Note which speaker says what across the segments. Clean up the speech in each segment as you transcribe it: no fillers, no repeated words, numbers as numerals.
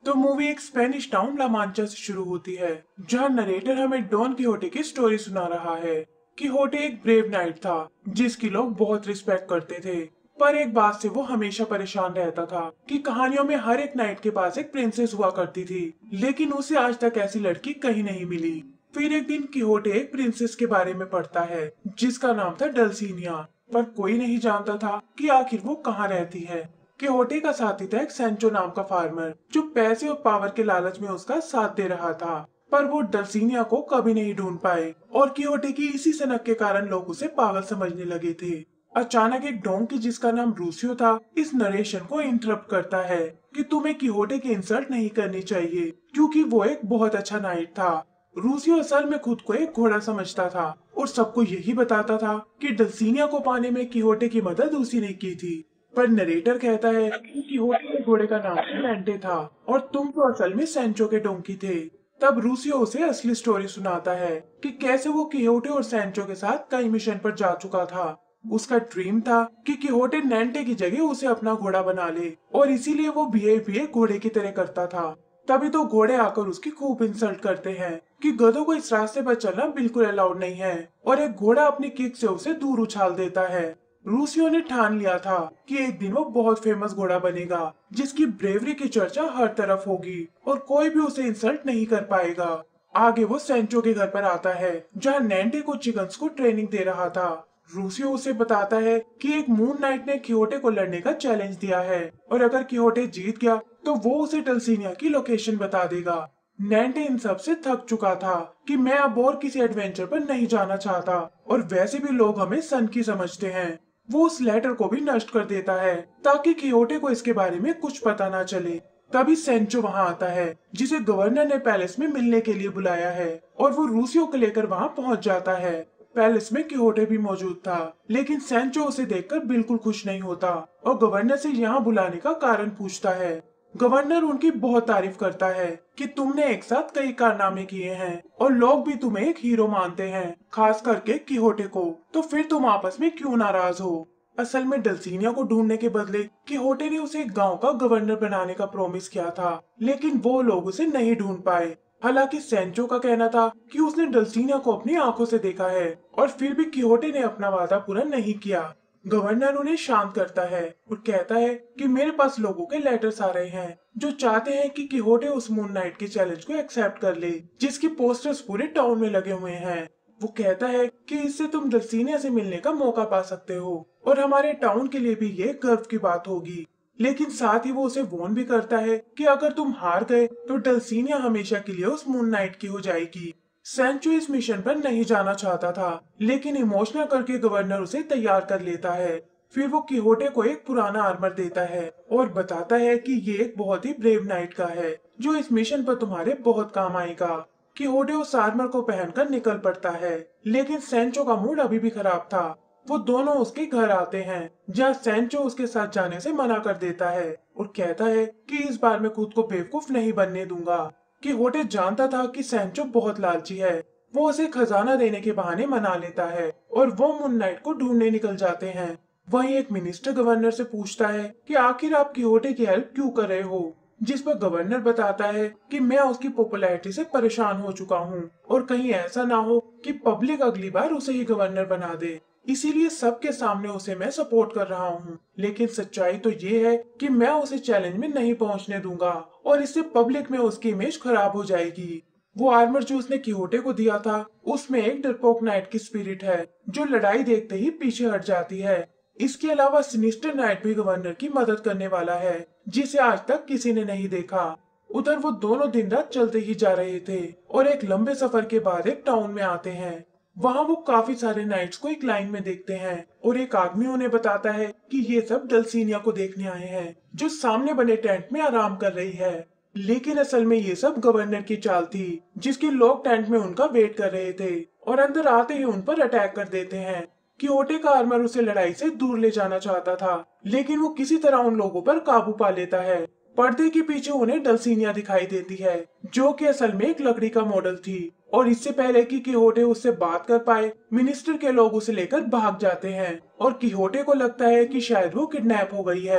Speaker 1: तो मूवी एक Spanish town ला मांचा से शुरू होती है, जहां नरेटर हमें डॉन किहोटे की स्टोरी सुना रहा है। किहोटे एक ब्रेव नाइट था जिसकी लोग बहुत रिस्पेक्ट करते थे। पर एक बात से वो हमेशा परेशान रहता था कि कहानियों में हर एक नाइट के पास एक प्रिंसेस हुआ करती थी, लेकिन उसे आज तक ऐसी लड़की कहीं नहीं मिली। फिर एक दिन किहोटे एक प्रिंसेस के बारे में पढ़ता है जिसका नाम था डल्सिनिया, पर कोई नहीं जानता था कि आखिर वो कहाँ रहती है। किहोटे का साथी था एक सैंचो नाम का फार्मर, जो पैसे और पावर के लालच में उसका साथ दे रहा था। पर वो डल्सिनिया को कभी नहीं ढूंढ पाए और किहोटे की इसी सनक के कारण लोग उसे पागल समझने लगे थे। अचानक एक डोंकी जिसका नाम रूसियो था इस नरेशन को इंटरप्ट करता है कि तुम्हें किहोटे की इंसल्ट नहीं करनी चाहिए, क्योंकि वो एक बहुत अच्छा नाइट था। रूसियो असल में खुद को एक घोड़ा समझता था और सबको यही बताता था कि डल्सिनिया को पाने में किहोटे की मदद उसी ने की थी। पर नरेटर कहता है कि किहोटे के घोड़े का नाम मेंटे था और तुम तो असल में सैंचो के डोंकी थे। तब रूसियो उसे असली स्टोरी सुनाता है कि कैसे वो किहोटे और सैंचो के साथ कई मिशन पर जा चुका था। उसका ड्रीम था कि किहोटे नेंटे की जगह उसे अपना घोड़ा बना ले और इसीलिए वो बिहेव भी एक घोड़े की तरह करता था। तभी तो घोड़े आकर उसकी खूब इंसल्ट करते हैं कि गधों को इस रास्ते पर चलना बिल्कुल अलाउड नहीं है, और एक घोड़ा अपनी किक से उसे दूर उछाल देता है। रूसियो ने ठान लिया था कि एक दिन वो बहुत फेमस घोड़ा बनेगा जिसकी ब्रेवरी की चर्चा हर तरफ होगी और कोई भी उसे इंसल्ट नहीं कर पाएगा। आगे वो सेंचो के घर पर आता है जहाँ नैंटे को चिकन्स को ट्रेनिंग दे रहा था। रूसियो उसे बताता है कि एक मून नाइट ने किहोटे को लड़ने का चैलेंज दिया है और अगर किहोटे जीत गया तो वो उसे डल्सिनिया की लोकेशन बता देगा। नैंटे इन सब से थक चुका था कि मैं अब और किसी एडवेंचर पर नहीं जाना चाहता, और वैसे भी लोग हमें सन की समझते हैं। वो उस लेटर को भी नष्ट कर देता है ताकि कियोटे को इसके बारे में कुछ पता ना चले। तभी सेंचो वहां आता है जिसे गवर्नर ने पैलेस में मिलने के लिए बुलाया है, और वो रूसियो को लेकर वहां पहुंच जाता है। पैलेस में किहोटे भी मौजूद था, लेकिन सेंचो उसे देखकर बिल्कुल खुश नहीं होता और गवर्नर से यहाँ बुलाने का कारण पूछता है। गवर्नर उनकी बहुत तारीफ करता है कि तुमने एक साथ कई कारनामे किए हैं और लोग भी तुम्हें एक हीरो मानते हैं, खास करके किहोटे को। तो फिर तुम आपस में क्यों नाराज हो? असल में डल्सिनिया को ढूंढने के बदले किहोटे ने उसे एक गांव का गवर्नर बनाने का प्रॉमिस किया था, लेकिन वो लोग उसे नहीं ढूंढ पाए। हालांकि सेंचो का कहना था कि उसने डल्सिनिया को अपनी आंखों से देखा है, और फिर भी किहोटे ने अपना वादा पूरा नहीं किया। गवर्नर उन्हें शांत करता है और कहता है कि मेरे पास लोगों के लेटर्स आ रहे हैं जो चाहते हैं कि किहोटे उस मून नाइट के चैलेंज को एक्सेप्ट कर ले, जिसकी पोस्टर्स पूरे टाउन में लगे हुए हैं। वो कहता है कि इससे तुम डल्सिनिया से मिलने का मौका पा सकते हो और हमारे टाउन के लिए भी ये गर्व की बात होगी। लेकिन साथ ही वो उसे वॉर्न भी करता है कि अगर तुम हार गए तो डल्सिनिया हमेशा के लिए उस मून नाइट की हो जाएगी। सैंचो इस मिशन पर नहीं जाना चाहता था, लेकिन इमोशनल करके गवर्नर उसे तैयार कर लेता है। फिर वो किहोटे को एक पुराना आर्मर देता है और बताता है कि ये एक बहुत ही ब्रेव नाइट का है जो इस मिशन पर तुम्हारे बहुत काम आएगा। किहोटे उस आर्मर को पहनकर निकल पड़ता है, लेकिन सैंचो का मूड अभी भी खराब था। वो दोनों उसके घर आते हैं जहाँ सैंचो उसके साथ जाने से मना कर देता है और कहता है कि इस बार मैं खुद को बेवकूफ नहीं बनने दूंगा। किहोटे जानता था कि सैंचो बहुत लालची है। वो उसे खजाना देने के बहाने मना लेता है और वो मून नाइट को ढूंढने निकल जाते हैं। वहीं एक मिनिस्टर गवर्नर से पूछता है कि आखिर आप किहोटे की हेल्प क्यों कर रहे हो, जिस पर गवर्नर बताता है कि मैं उसकी पॉपुलैरिटी से परेशान हो चुका हूँ और कहीं ऐसा ना हो कि पब्लिक अगली बार उसे ही गवर्नर बना दे, इसीलिए सबके सामने उसे मैं सपोर्ट कर रहा हूँ। लेकिन सच्चाई तो ये है कि मैं उसे चैलेंज में नहीं पहुँचने दूंगा और इससे पब्लिक में उसकी इमेज खराब हो जाएगी। वो आर्मर जो उसने किहोटे को दिया था उसमें एक डरपोक नाइट की स्पिरिट है जो लड़ाई देखते ही पीछे हट जाती है। इसके अलावा सिनिस्टर नाइट भी गवर्नर की मदद करने वाला है जिसे आज तक किसी ने नहीं देखा। उधर वो दोनों दिन रात चलते ही जा रहे थे और एक लंबे सफर के बाद एक टाउन में आते हैं। वहाँ वो काफी सारे नाइट्स को एक लाइन में देखते हैं और एक आदमी उन्हें बताता है कि ये सब डल्सिनिया को देखने आए हैं जो सामने बने टेंट में आराम कर रही है। लेकिन असल में ये सब गवर्नर की चाल थी जिसके लोग टेंट में उनका वेट कर रहे थे और अंदर आते ही उन पर अटैक कर देते हैं। कियोटे का आर्मर उसे लड़ाई से दूर ले जाना चाहता था, लेकिन वो किसी तरह उन लोगों पर काबू पा लेता है। पर्दे के पीछे उन्हें डल्सिनिया दिखाई देती है जो कि असल में एक लकड़ी का मॉडल थी, और इससे पहले कि किहोटे उससे बात कर पाए मिनिस्टर के लोग उसे लेकर भाग जाते हैं और किहोटे को लगता है कि शायद वो किडनैप हो गई है।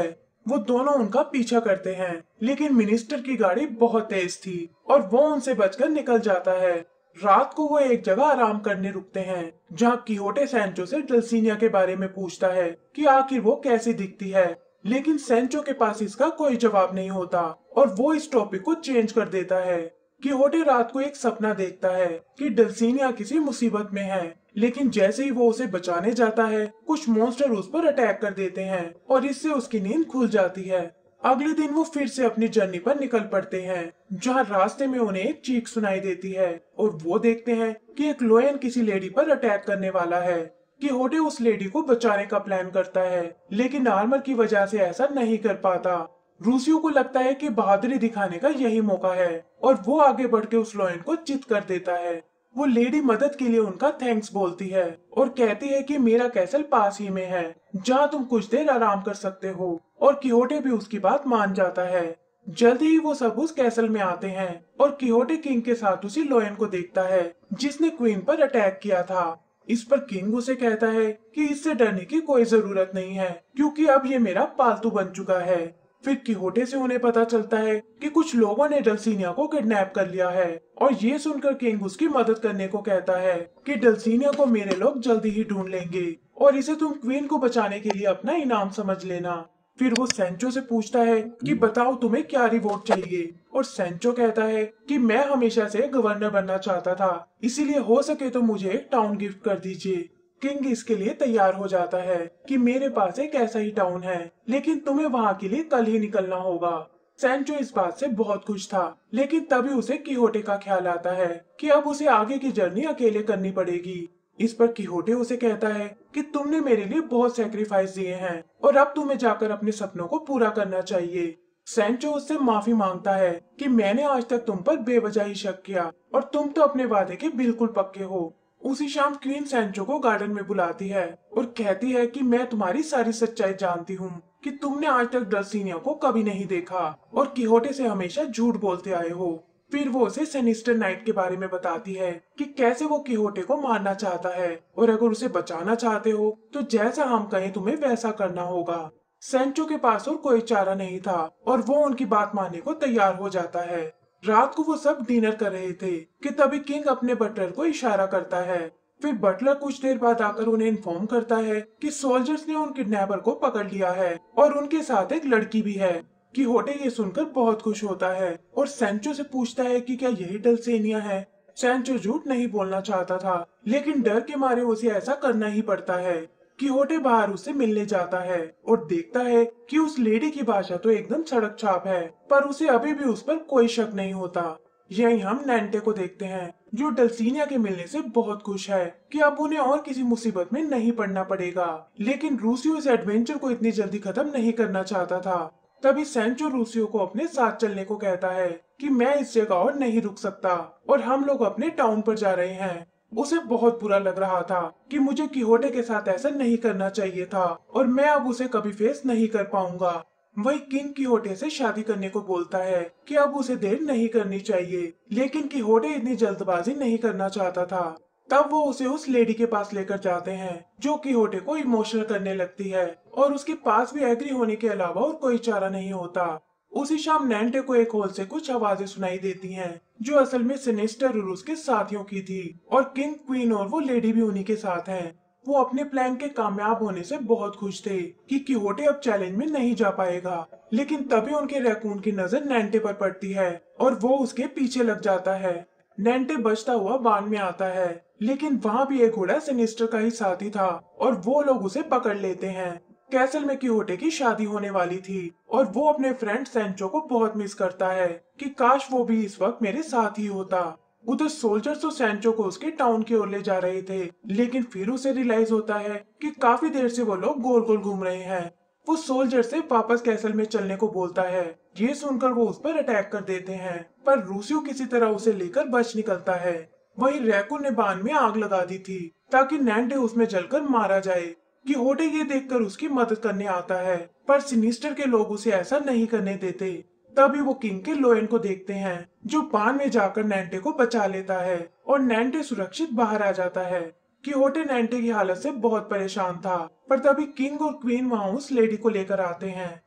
Speaker 1: वो दोनों उनका पीछा करते हैं, लेकिन मिनिस्टर की गाड़ी बहुत तेज थी और वो उनसे बचकर निकल जाता है। रात को वो एक जगह आराम करने रुकते हैं, जहाँ किहोटे सैंचो से डल्सिनिया के बारे में पूछता है कि आखिर वो कैसी दिखती है, लेकिन सैंचो के पास इसका कोई जवाब नहीं होता और वो इस टॉपिक को चेंज कर देता है। किहोटे रात को एक सपना देखता है कि डल्सिनिया किसी मुसीबत में है, लेकिन जैसे ही वो उसे बचाने जाता है, कुछ मॉन्स्टर उस पर अटैक कर देते हैं और इससे उसकी नींद खुल जाती है। अगले दिन वो फिर से अपनी जर्नी पर निकल पड़ते हैं, जहाँ रास्ते में उन्हें एक चीख सुनाई देती है और वो देखते हैं कि एक लोयन किसी लेडी पर अटैक करने वाला है। किहोटे उस लेडी को बचाने का प्लान करता है, लेकिन आर्मर की वजह से ऐसा नहीं कर पाता। रूसियो को लगता है कि बहादुरी दिखाने का यही मौका है और वो आगे बढ़ के उस लोयन को चित कर देता है। वो लेडी मदद के लिए उनका थैंक्स बोलती है और कहती है कि मेरा कैसल पास ही में है, जहाँ तुम कुछ देर आराम कर सकते हो, और किहोटे भी उसकी बात मान जाता है। जल्दी ही वो सब उस कैसल में आते हैं और किहोटे किंग के साथ उसी लोयन को देखता है जिसने क्वीन पर अटैक किया था। इस पर किंग उसे कहता है कि इससे डरने की कोई जरूरत नहीं है, क्योंकि अब ये मेरा पालतू बन चुका है। फिर किहोटे से उन्हें पता चलता है कि कुछ लोगों ने डल्सिनिया को किडनैप कर लिया है, और ये सुनकर किंग उसकी मदद करने को कहता है कि डल्सिनिया को मेरे लोग जल्दी ही ढूंढ लेंगे और इसे तुम क्वीन को बचाने के लिए अपना इनाम समझ लेना। फिर वो सैंचो से पूछता है कि बताओ तुम्हें क्या रिवॉर्ड चाहिए, और सैंचो कहता है कि मैं हमेशा से गवर्नर बनना चाहता था, इसीलिए हो सके तो मुझे एक टाउन गिफ्ट कर दीजिए। किंग इसके लिए तैयार हो जाता है कि मेरे पास एक ऐसा ही टाउन है, लेकिन तुम्हें वहाँ के लिए कल ही निकलना होगा। सैंचो इस बात से बहुत खुश था, लेकिन तभी उसे किहोटे का ख्याल आता है कि अब उसे आगे की जर्नी अकेले करनी पड़ेगी। इस पर किहोटे उसे कहता है कि तुमने मेरे लिए बहुत सैक्रिफाइस दिए हैं और अब तुम्हें जाकर अपने सपनों को पूरा करना चाहिए। सैंचो उससे माफी मांगता है कि मैंने आज तक तुम पर बेवजह ही शक किया और तुम तो अपने वादे के बिल्कुल पक्के हो। उसी शाम क्वीन सैंचो को गार्डन में बुलाती है और कहती है कि मैं तुम्हारी सारी सच्चाई जानती हूँ कि तुमने आज तक डल्सिनिया को कभी नहीं देखा और किहोटे से हमेशा झूठ बोलते आए हो। फिर वो उसे सिनिस्टर नाइट के बारे में बताती है कि कैसे वो किहोटे को मारना चाहता है और अगर उसे बचाना चाहते हो तो जैसा हम कहें तुम्हें वैसा करना होगा। सैंचो के पास और कोई चारा नहीं था और वो उनकी बात मानने को तैयार हो जाता है। रात को वो सब डिनर कर रहे थे कि तभी किंग अपने बटलर को इशारा करता है। फिर बटलर कुछ देर बाद आकर उन्हें इन्फॉर्म करता है कि सोल्जर्स ने उन किडनैपर को पकड़ लिया है और उनके साथ एक लड़की भी है। किहोटे ये सुनकर बहुत खुश होता है और सैंचो से पूछता है कि क्या यही डल्सिनिया है। सैंचो झूठ नहीं बोलना चाहता था, लेकिन डर के मारे उसे ऐसा करना ही पड़ता है। किहोटे बाहर उससे मिलने जाता है और देखता है कि उस लेडी की भाषा तो एकदम सड़क छाप है, पर उसे अभी भी उस पर कोई शक नहीं होता। यही हम नैंटे को देखते हैं, जो डल्सिनिया के मिलने से बहुत खुश है कि अब उन्हें और किसी मुसीबत में नहीं पड़ना पड़ेगा, लेकिन रूसियो इस एडवेंचर को इतनी जल्दी खत्म नहीं करना चाहता था। तभी सैंचो रूसियो को अपने साथ चलने को कहता है कि मैं इस जगह और नहीं रुक सकता और हम लोग अपने टाउन पर जा रहे हैं। उसे बहुत बुरा लग रहा था कि मुझे किहोटे के साथ ऐसा नहीं करना चाहिए था और मैं अब उसे कभी फेस नहीं कर पाऊंगा। वही किंग किहोटे से शादी करने को बोलता है कि अब उसे देर नहीं करनी चाहिए, लेकिन किहोटे इतनी जल्दबाजी नहीं करना चाहता था। तब वो उसे उस लेडी के पास लेकर जाते हैं जो किहोटे को इमोशनल करने लगती है और उसके पास भी एग्री होने के अलावा और कोई चारा नहीं होता। उसी शाम नैंटे को एक होल से कुछ आवाजें सुनाई देती हैं, जो असल में सिनिस्टर और उसके साथियों की थी, और किंग, क्वीन और वो लेडी भी उन्हीं के साथ हैं। वो अपने प्लान के कामयाब होने से बहुत खुश थे कि किहोटे अब चैलेंज में नहीं जा पाएगा, लेकिन तभी उनके रैकून की नजर नैंटे पर पड़ती है और वो उसके पीछे लग जाता है। नैंटे बचता हुआ बाण में आता है, लेकिन वहाँ भी एक घोड़ा सिनिस्टर का ही साथी था और वो लोग उसे पकड़ लेते हैं। कैसल में किहोटे की शादी होने वाली थी और वो अपने फ्रेंड सैंचो को बहुत मिस करता है कि काश वो भी इस वक्त मेरे साथ ही होता। उधर सोल्जर्स तो सैंचो को उसके टाउन की ओर ले जा रहे थे, लेकिन फिर उसे रियलाइज होता है कि काफी देर से वो लोग गोल गोल घूम रहे हैं। वो सोल्जर से वापस कैसल में चलने को बोलता है। ये सुनकर वो उस पर अटैक कर देते हैं, पर रूसियो किसी तरह उसे लेकर बच निकलता है। वही रैकून ने बाण में आग लगा दी थी ताकि नैंटे उसमें जलकर मारा जाए। किहोटे ये देखकर उसकी मदद करने आता है, पर सिनिस्टर के लोग उसे ऐसा नहीं करने देते। तभी वो किंग के लोयन को देखते हैं, जो बाण में जाकर नैंटे को बचा लेता है और नैंटे सुरक्षित बाहर आ जाता है। किहोटे नैंटे की हालत से बहुत परेशान था, पर तभी किंग और क्वीन वहाँ उस लेडी को लेकर आते हैं।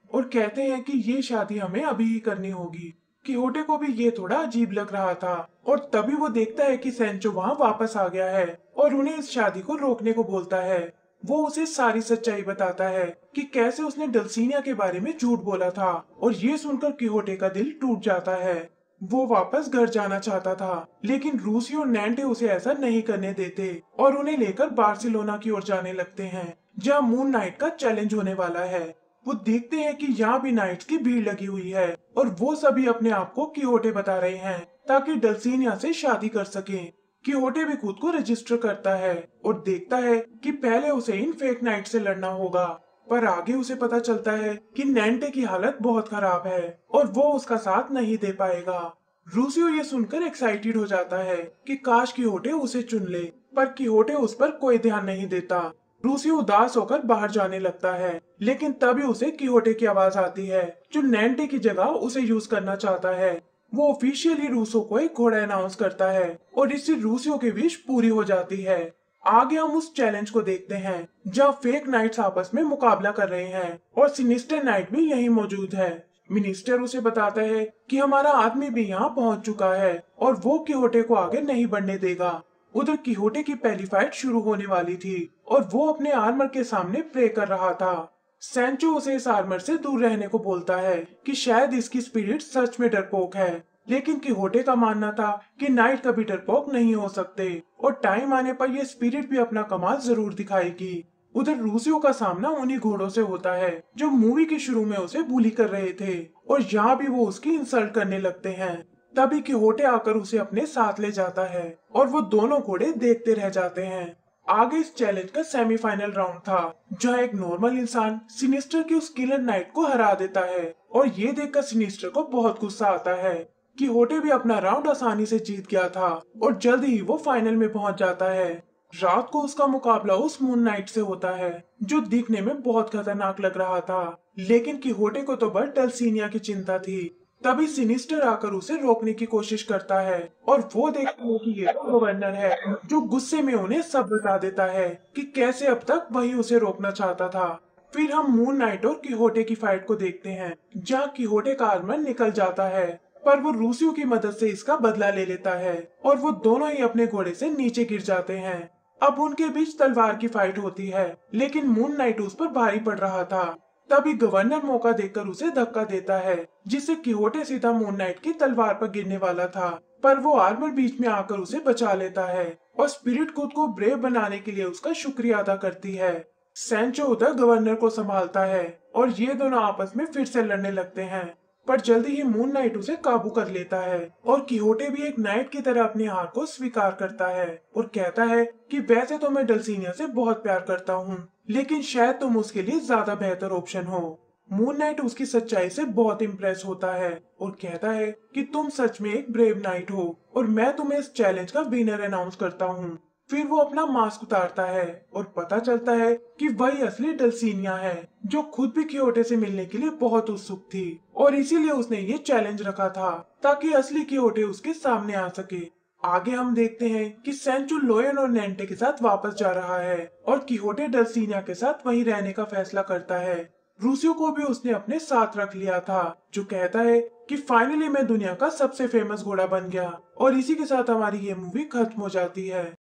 Speaker 1: और कहते हैं कि ये शादी हमें अभी ही करनी होगी। किहोटे को भी ये थोड़ा अजीब लग रहा था और तभी वो देखता है कि सैंचो वहाँ वापस आ गया है और उन्हें इस शादी को रोकने को बोलता है। वो उसे सारी सच्चाई बताता है कि कैसे उसने डल्सिनिया के बारे में झूठ बोला था और ये सुनकर किहोटे का दिल टूट जाता है। वो वापस घर जाना चाहता था लेकिन रूसी और नैंटे उसे ऐसा नहीं करने देते और उन्हें लेकर बार्सिलोना की ओर जाने लगते हैं जहाँ मून नाइट का चैलेंज होने वाला है। वो देखते हैं कि यहाँ भी नाइट्स की भीड़ लगी हुई है और वो सभी अपने आप को किहोटे बता रहे हैं ताकि डल्सिनिया से शादी कर सकें। किहोटे भी खुद को रजिस्टर करता है और देखता है कि पहले उसे इन फेक नाइट से लड़ना होगा, पर आगे उसे पता चलता है कि नैंटे की हालत बहुत खराब है और वो उसका साथ नहीं दे पाएगा। रूसियो ये सुनकर एक्साइटेड हो जाता है कि काश किहोटे उसे चुन ले, पर किहोटे उस पर कोई ध्यान नहीं देता। रूसियो उदास होकर बाहर जाने लगता है लेकिन तभी उसे किहोटे की आवाज आती है जो नैंटे की जगह उसे यूज करना चाहता है। वो ऑफिशियली रूसो को एक घोड़ा अनाउंस करता है और इससे रूसियो की विश पूरी हो जाती है। आगे हम उस चैलेंज को देखते हैं जहाँ फेक नाइट्स आपस में मुकाबला कर रहे हैं और सिनिस्टर नाइट भी यहीं मौजूद है। मिनिस्टर उसे बताता है कि हमारा आदमी भी यहाँ पहुँच चुका है और वो किहोटे को आगे नहीं बढ़ने देगा। उधर किहोटे की पहली फाइट शुरू होने वाली थी और वो अपने आर्मर के सामने प्रे कर रहा था। सैंचो उसे इस आर्मर से दूर रहने को बोलता है कि शायद इसकी स्पिरिट सच में डरपोक है, लेकिन किहोटे का मानना था कि नाइट कभी डरपोक नहीं हो सकते और टाइम आने पर यह स्पिरिट भी अपना कमाल जरूर दिखाएगी। उधर रूसियो का सामना उन्हीं घोड़ों से होता है जो मूवी के शुरू में उसे बुली कर रहे थे और यहाँ भी वो उसकी इंसल्ट करने लगते हैं। तभी किहोटे आकर उसे अपने साथ ले जाता है और वो दोनों घोड़े देखते रह जाते हैं। आगे इस चैलेंज का सेमीफाइनल राउंड था जहाँ एक नॉर्मल इंसान सिनिस्टर की उस किलर नाइट को हरा देता है और ये देखकर सिनिस्टर को बहुत गुस्सा आता है। किहोटे भी अपना राउंड आसानी से जीत गया था और जल्द ही वो फाइनल में पहुंच जाता है। रात को उसका मुकाबला उस मून नाइट से होता है जो दिखने में बहुत खतरनाक लग रहा था, लेकिन किहोटे को तो बस डल्सिनिया की चिंता थी। तभी सिनिस्टर आकर उसे रोकने की कोशिश करता है और वो देखता है कि ये तो गवर्नर है जो गुस्से में उन्हें सब बता देता है कि कैसे अब तक वही उसे रोकना चाहता था। फिर हम मून नाइट और किहोटे की फाइट को देखते हैं जहाँ किहोटे का आर्मर निकल जाता है, पर वो रूसियो की मदद से इसका बदला ले लेता है और वो दोनों ही अपने घोड़े से नीचे गिर जाते हैं। अब उनके बीच तलवार की फाइट होती है लेकिन मून नाइट उस पर भारी पड़ रहा था। तभी गवर्नर मौका देकर उसे धक्का देता है जिससे किहोटे सीधा मून नाइट की तलवार पर गिरने वाला था, पर वो आर्मर बीच में आकर उसे बचा लेता है और स्पिरिट खुद को ब्रेव बनाने के लिए उसका शुक्रिया अदा करती है। सैंचो उधर गवर्नर को संभालता है और ये दोनों आपस में फिर से लड़ने लगते हैं, पर जल्दी ही मून नाइट उसे काबू कर लेता है और किहोटे भी एक नाइट की तरह अपनी हार को स्वीकार करता है और कहता है कि वैसे तो मैं डल्सिनिया से बहुत प्यार करता हूँ, लेकिन शायद तुम उसके लिए ज्यादा बेहतर ऑप्शन हो। मून नाइट उसकी सच्चाई से बहुत इम्प्रेस होता है और कहता है कि तुम सच में एक ब्रेव नाइट हो और मैं तुम्हें इस चैलेंज का विनर अनाउंस करता हूँ। फिर वो अपना मास्क उतारता है और पता चलता है कि वही असली डल्सिनिया है जो खुद भी किहोटे से मिलने के लिए बहुत उत्सुक थी और इसीलिए उसने ये चैलेंज रखा था ताकि असली किहोटे उसके सामने आ सके। आगे हम देखते हैं कि सैंचो लोयन और नैंटे के साथ वापस जा रहा है और किहोटे डल्सिनिया के साथ वहीं रहने का फैसला करता है। रूसियो को भी उसने अपने साथ रख लिया था जो कहता है कि फाइनली मैं दुनिया का सबसे फेमस घोड़ा बन गया और इसी के साथ हमारी ये मूवी खत्म हो जाती है।